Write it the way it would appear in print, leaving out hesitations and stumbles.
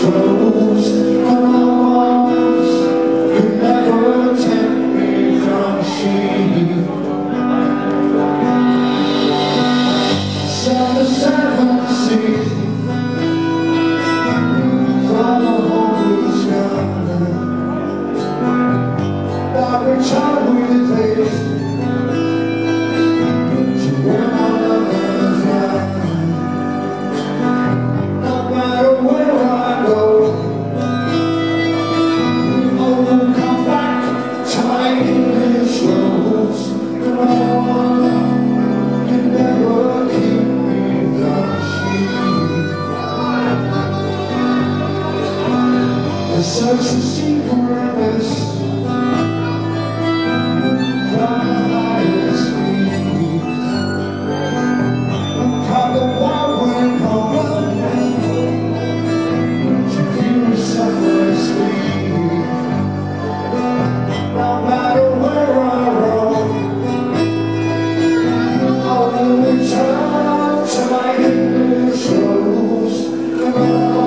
rose, and I was, you never tempt me from sheep. Sound the seven seas from the holy sky, like a child with faith. Such a secretness from the highest peak. How the wild wind home to hear suffer speak. No matter where I roam, I will return to my English rose.